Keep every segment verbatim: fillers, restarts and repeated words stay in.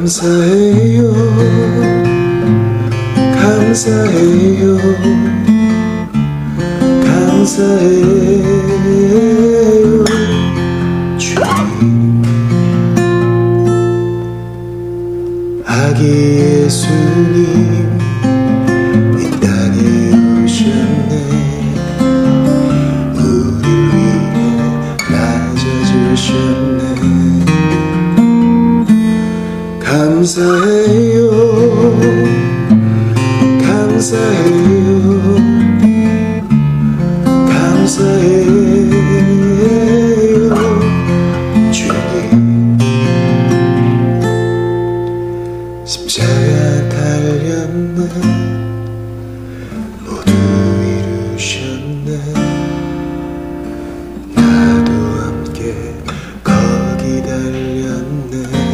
감사해요, 감사해요, 감사해요 주님. 아기 예수님 이 땅에 오셨네. 우리 위해 낮아지셨네. 감사해요, 감사해요, 감사해요 주님. 십자가 달렸네. 모두 이루셨네. 나도 함께 거기 달렸네.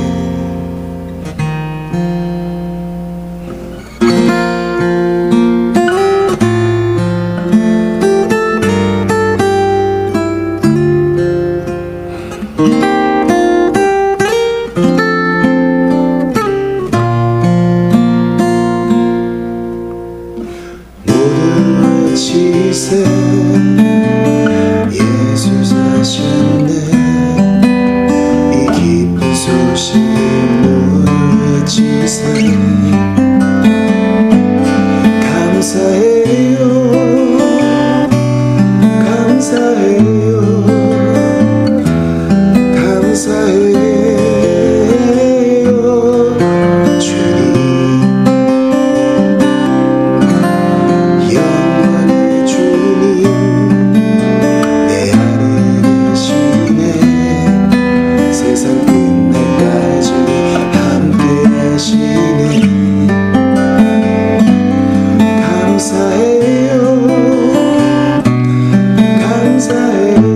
외치세 예수 사셨네. 이 기쁜 소식 모두 외치세. 감사해요, 감사해요, 감사해요 주님. 감사해요, 감사해요.